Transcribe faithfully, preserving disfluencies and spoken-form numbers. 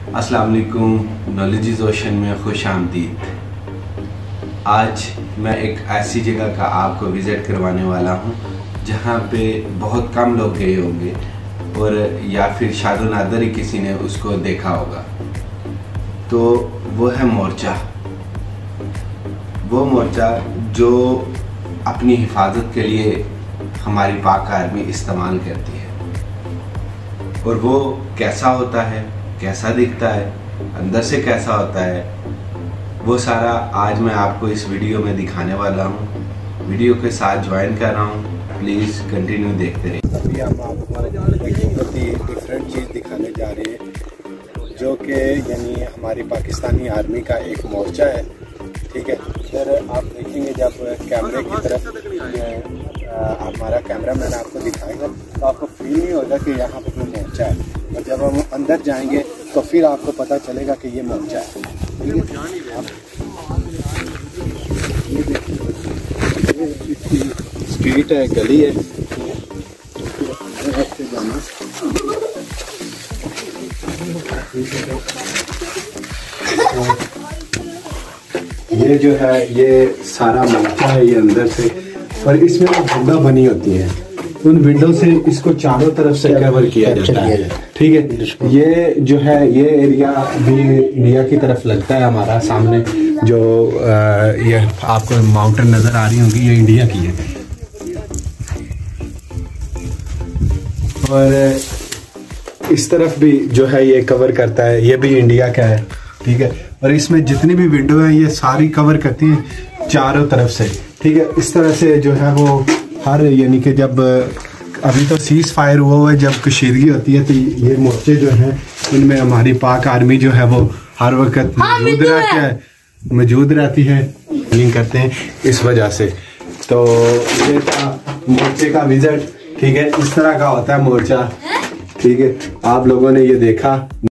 अस्सलाम वालेकुम, knowledge ocean में खुश आमदीद। आज मैं एक ऐसी जगह का आपको विज़िट करवाने वाला हूँ जहाँ पे बहुत कम लोग गए होंगे और या फिर शायद नादर ही किसी ने उसको देखा होगा। तो वो है मोर्चा। वो मोर्चा जो अपनी हिफाजत के लिए हमारी पाक आर्मी इस्तेमाल करती है। और वो कैसा होता है, कैसा दिखता है, अंदर से कैसा होता है, वो सारा आज मैं आपको इस वीडियो में दिखाने वाला हूँ। वीडियो के साथ ज्वाइन कर रहा हूँ, प्लीज़ कंटिन्यू देखते रहिए। अभी हम आपको एक बहुत ही डिफरेंट चीज़ दिखाने जा रहे हैं जो कि यानी हमारी पाकिस्तानी आर्मी का एक मोर्चा है। ठीक है, फिर आप देखेंगे जब कैमरे की तरफ हमारा कैमरा मैन आपको दिखाएगा तो आपको फील नहीं होगा कि यहाँ पर कोई मोर्चा है, और जब हम अंदर जाएंगे तो फिर आपको पता चलेगा कि ये मोर्चा है। स्ट्रीट है, गली है, ये जो है ये सारा मोर्चा है, ये अंदर से, और इसमें विंडो बनी होती है। उन विंडो से इसको चारों तरफ से कवर किया जाता है। ठीक है, ये जो है ये एरिया भी इंडिया की तरफ लगता है। हमारा सामने जो आ, ये आपको माउंटेन नजर आ रही होंगी, ये इंडिया की है। और इस तरफ भी जो है ये कवर करता है, ये भी इंडिया का है। ठीक है, और इसमें जितनी भी विंडो है ये सारी कवर करती हैं चारों तरफ से। ठीक है, इस तरह से जो है वो हर यानी कि जब अभी तो सीज फायर हुआ हुआ है, जब कशीदगी होती है तो ये मोर्चे जो हैं इनमें हमारी पाक आर्मी जो है वो हर वक्त मौजूद रहती है मौजूद रहती है ट्रेनिंग करते हैं इस वजह से। तो ये था मोर्चे का विजिट। ठीक है, इस तरह का होता है मोर्चा। ठीक है, आप लोगों ने ये देखा।